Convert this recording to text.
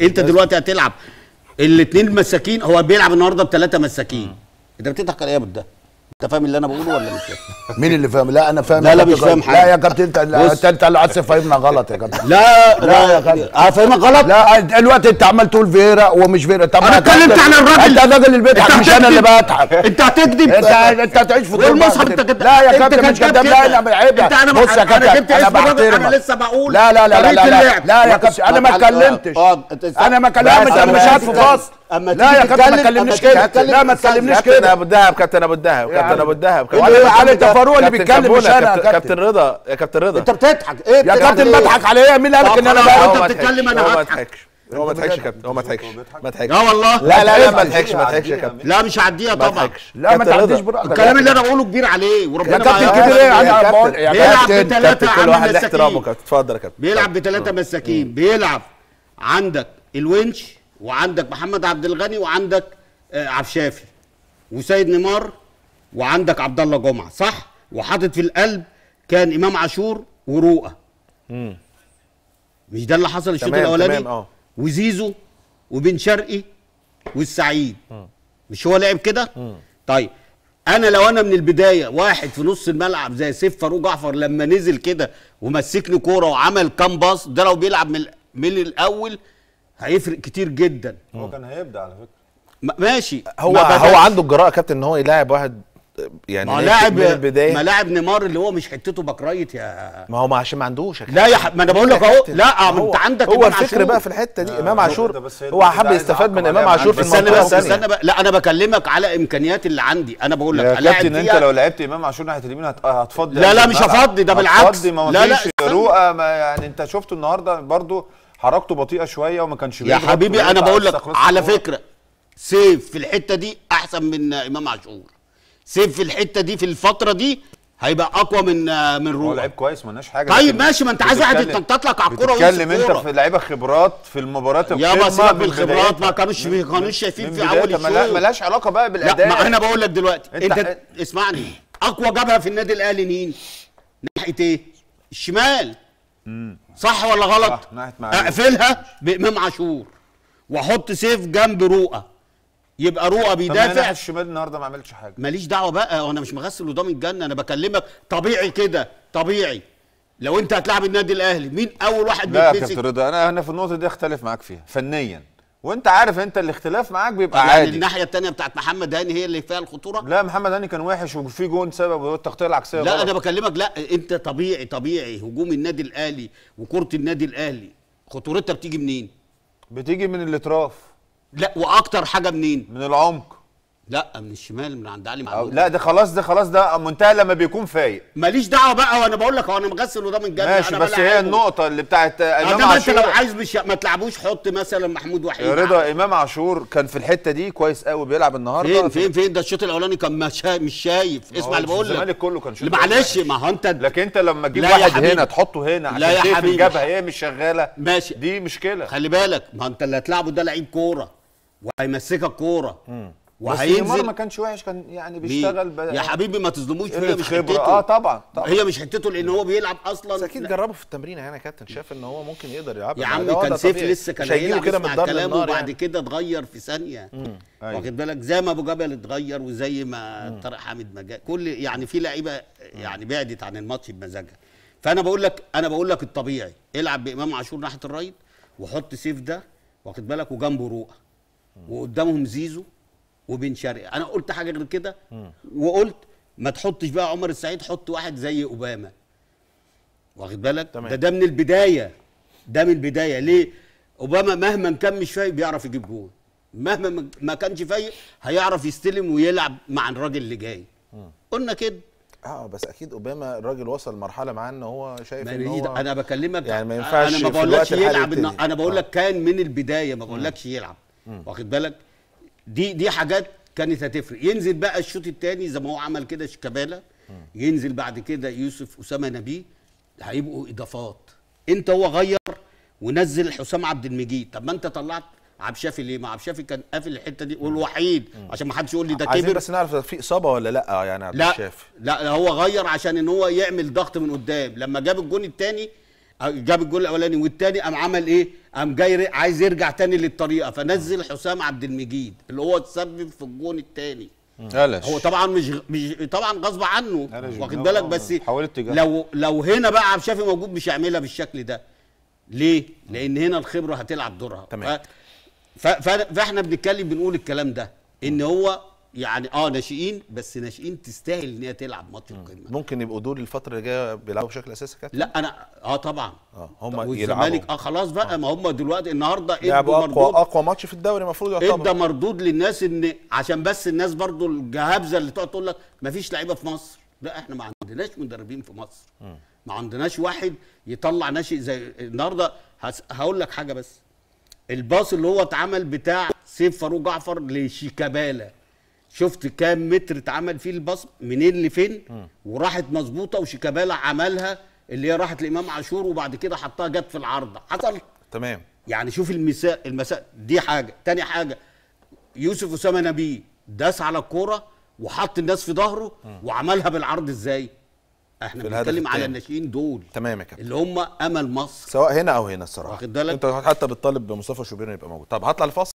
انت دلوقتي هتلعب الاثنين مساكين، هو بيلعب النهارده ب3 مساكين. انت بتضحك على ايه يا ابو ده؟ انت فاهم اللي انا بقوله ولا مش فاهم؟ مين اللي فاهم؟ لا انا فاهم. لا مش فاهم حاجه. لا يا كابتن انت اللي عايز تفهمنا غلط يا كابتن. لا يا كابتن هفهمك غلط. لا دلوقتي انت عمال تقول فيرا ومش فيرا. طب انا اتكلمت عن الراجل. انت الراجل اللي بيضحك مش انا اللي بضحك. انت هتكذب. انت هتعيش في المصحف. انت كده. لا يا كابتن مش كذاب. لا انا عيب. بص يا كابتن انا بحترمك. انا لسه بقول لا يا كابتن انا ما اتكلمتش. انا ما كلمتش. انا مش قاعد في فصل. لا يا كابتن ما تكلمنيش كده. لا ما تكلمنيش كده. كابتن ابو الدهب كابتن ابو الدهب كابتن ابو الدهب علي تفاروق اللي بيتكلم مش انا. كابتن رضا يا كابتن رضا انت بتضحك ايه يا كابتن؟ بضحك على ايه؟ مين قال لك ان انا بقى انت بتتكلم؟ انا هضحك. هو ما ضحكش يا كابتن. هو ما ضحكش. ما ضحكش. لا والله. لا ما ضحكش يا كابتن. لا مش هعديها طبعا. لا ما تعديش براحتك. الكلام اللي انا بقوله كبير عليه وربنا. يا كابتن كبير ايه يا كابتن؟ بيلعب ب3 كل واحد له احترامه. كابتن اتفضل يا كابتن. بيلعب ب3 مساكين. بيلعب عندك الونش وعندك محمد عبد الغني وعندك عبد الشافي وسيد نيمار وعندك عبد الله جمعه، صح؟ وحاطط في القلب كان امام عاشور ورؤى. مش ده اللي حصل الشوط الاولاني؟ تمام. وزيزو وبن شرقي والسعيد. مش هو لعب كده؟ طيب انا لو انا من البدايه واحد في نص الملعب زي سيف فاروق جعفر لما نزل كده ومسكني كوره وعمل كام باص، ده لو بيلعب من الاول هيفرق كتير جدا. هو كان هيبدا على فكره. ماشي. هو عنده الجراءه يا كابتن ان هو يلاعب واحد يعني ما لاعب من البدايه. ما لاعب نيمار اللي هو مش حتته باك رايت يا ما هو عشان ما عندوش يا لا ما انا بقول لك اهو. لا انت عندك هو الفكر بقى في الحته دي. امام عاشور هو حب يستفاد من امام عاشور في المنطقه الثانيه. استنى بقى. لا انا بكلمك على امكانيات اللي عندي. انا بقول لك يا كابتن انت لو لعبت امام عاشور ناحيه اليمين هتفضي. لا مش هفضي، ده بالعكس. ما فيش رؤى. يعني انت شفته النهارده برضو حركته بطيئه شويه وما كانش يا حبيبي. انا بقول لك على فكره سيف في الحته دي احسن من امام عاشور. سيف في الحته دي في الفتره دي هيبقى اقوى من رؤى. هو لعيب كويس مالناش حاجه. طيب ماشي. ما انت عايز واحد يتنطط لك على الكوره ويتكلم. انت في لعيبه خبرات في المباريات يابا سيبك بالخبرات. ما كانوش شايفين في اول الشوط. مالهاش علاقه بقى بالاداء. لا ما انا بقول لك دلوقتي انت اسمعني. اقوى جبهه في النادي الاهلي مين؟ ناحيه ايه؟ الشمال. صح ولا غلط؟ اقفلها بامام عاشور واحط سيف جنب رؤى. يبقى رؤى بيدافع. الشمال النهارده ما عملتش حاجه. ماليش دعوه بقى. وانا مش مغسل قدام الجنه. انا بكلمك طبيعي كده. طبيعي لو انت هتلاعب النادي الاهلي مين اول واحد بيتمسك؟ لا يا كابتن رضا انا في النقطه دي اختلف معاك فيها فنيا. وانت عارف انت الاختلاف معاك بيبقى عادي. الناحيه الثانيه بتاعت محمد هاني هي اللي فيها الخطوره. لا محمد هاني كان وحش وفي جون سبب التغطيه العكسيه. لا انا بكلمك. لا انت طبيعي هجوم النادي الاهلي وكره النادي الاهلي خطورتها بتيجي منين؟ بتيجي من الاطراف. لا واكتر حاجه منين؟ من العمق. لا من الشمال من عند علي معلول. لا ده خلاص ده منتهى لما بيكون فايق. ماليش دعوه بقى. وانا بقول لك انا مغسل قدام الجنه. ماشي بس هي النقطه اللي بتاعت امام عاشور. انت لو عايز ما تلعبوش حط مثلا محمود وحيد يا رضا. امام عاشور كان في الحته دي كويس قوي بيلعب النهارده. فين ده الشوط الاولاني كان مش شايف. اسمع اللي بقول لك. الزمالك كله كان شوط. معلش ما هو انت لكن انت لما تجيب واحد هنا تحطه هنا عشان تقفل الجبهه هي مش شغاله. ماشي دي مشكله. خلي بالك. ما انت اللي هتلعبه ده لعيب كوره وهيمسكك كوره وهينزل. بس ما كانش وحش. كان يعني بيشتغل يا حبيبي ما تظلموش. هي مش حتته. طبعا هي مش حتته لان هو بيلعب اصلا. بس اكيد جربه في التمرين هنا يا كابتن. شاف ان هو ممكن يقدر يلعب يا عم. كان سيف لسه كان هيلعب كده من كلامه وبعد كده اتغير في ثانيه. واخد بالك زي ما ابو جبل اتغير وزي ما طارق حامد مجال كل يعني في لعيبه يعني بعدت عن الماتش بمزاجها. فانا بقول لك الطبيعي العب بامام عاشور ناحيه الرايت وحط سيف ده واخد بالك وجنبه رؤى وقدامهم زيزو وبن شرقي. انا قلت حاجه غير كده وقلت ما تحطش بقى عمر السعيد. حط واحد زي اوباما واخد بالك. ده من البدايه. ده من البدايه. ليه؟ اوباما مهما كان مش فايق بيعرف يجيب جول. مهما ما كانش فايق هيعرف يستلم ويلعب مع الراجل اللي جاي. قلنا كده. بس اكيد اوباما الراجل وصل مرحله معاه ان هو شايف ان هو انا بكلمك يعني ما ينفعش. انا ما بقولكش يلعب. انا بقول لك كان من البدايه. ما بقولكش يلعب. واخد بالك. دي حاجات كانت هتفرق. ينزل بقى الشوط الثاني زي ما هو عمل كده شيكابالا. ينزل بعد كده يوسف اسامه نبيه. هيبقوا اضافات. انت هو غير ونزل حسام عبد المجيد. طب ما انت طلعت عبد الشافي ليه؟ ما عبد الشافي كان قافل الحته دي والوحيد عشان ما حدش يقول لي ده كبر. عايزين بس نعرف في اصابه ولا لا يعني عبد الشافي. لا هو غير عشان ان هو يعمل ضغط من قدام. لما جاب الجون الثاني جاب الجول الاولاني والثاني قام عمل ايه؟ قام جاي عايز يرجع تاني للطريقه، فنزل حسام عبد المجيد اللي هو تسبب في الجون الثاني. هو طبعا مش طبعا غصب عنه واخد بالك، بس لو هنا بقى عبد الشافي موجود مش هيعملها بالشكل ده. ليه؟ لان هنا الخبره هتلعب دورها. تمام. فاحنا بنتكلم بنقول الكلام ده ان هو يعني ناشئين، بس ناشئين تستاهل ان هي تلعب ماتش القمه. ممكن يبقوا دول الفتره اللي جايه بيلعبوا بشكل اساسي كابتن؟ لا انا طبعا هم يلعبوا خلاص بقى ما هم دلوقتي النهارده لعبوا اقوى ماتش في الدوري المفروض يعتبر. ادى مردود للناس، ان عشان بس الناس برضو الجهابزه اللي تقعد تقول لك ما فيش لعيبه في مصر. لا احنا ما عندناش مدربين في مصر، ما عندناش واحد يطلع ناشئ زي النهارده. هقول لك حاجه بس، الباص اللي هو اتعمل بتاع سيف فاروق جعفر لشيكابالا، شفت كام متر اتعمل فيه الباص منين لفين وراحت مظبوطه، وشيكابالا عملها اللي هي راحت لامام عاشور وبعد كده حطها جت في العارضه. حصل تمام. يعني شوف المساء دي حاجه. تاني حاجه يوسف اسامه نبيه داس على الكوره وحط الناس في ظهره وعملها بالعرض ازاي. احنا بنتكلم على الناشئين دول. تمام يا كابتن، اللي هم امل مصر سواء هنا او هنا الصراحه. واخد بالك؟ انت حتى بتطالب بمصطفى شوبير يبقى موجود. طب هطلع لفاصل.